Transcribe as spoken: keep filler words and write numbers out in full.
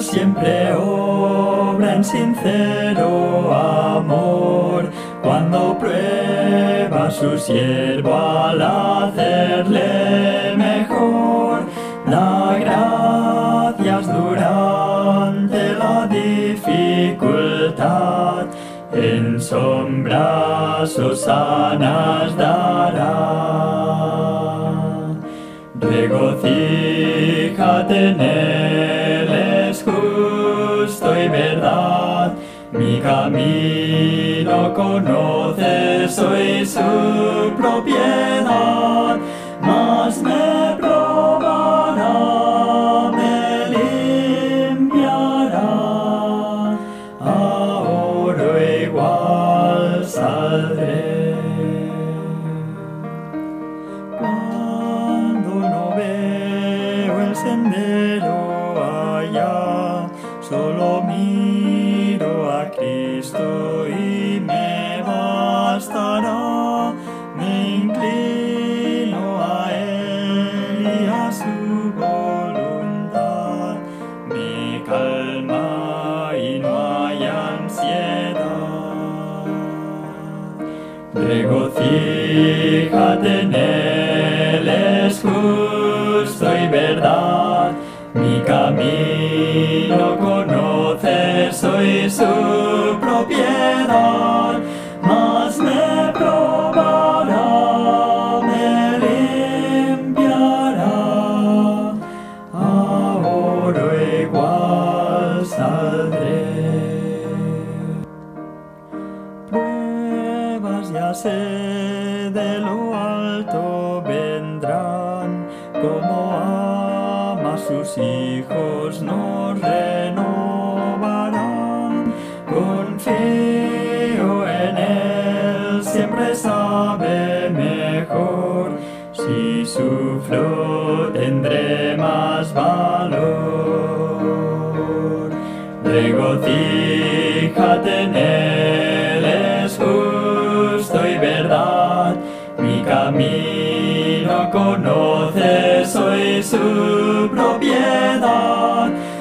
siempre obra en sincero amor, cuando prueba su siervo al hacerle mejor, da gracias durante la dificultad, en sombras hosanas dará. Regocíjate en él, es justo y verdad, mi camino conoce, soy su propiedad, mas me probará, me limpiará, a oro igual saldré. Cuando no veo el sendero allá, solo miro a Cristo y me bastará. Me inclino a Él y a su voluntad, me calma y no hay ansiedad. Regocíjate en Él, es justo y verdad, mi camino conoce, soy su propiedad, mas me probará, me limpiará, a oro igual saldré. Pruebas ya sé de lo alto vendrán, como ama a sus hijos nos renovarán. Confío en Él, siempre sabe mejor, si sufro tendré más valor. Regocíjate en Él, es justo y verdad, mi camino conoce, soy su propiedad.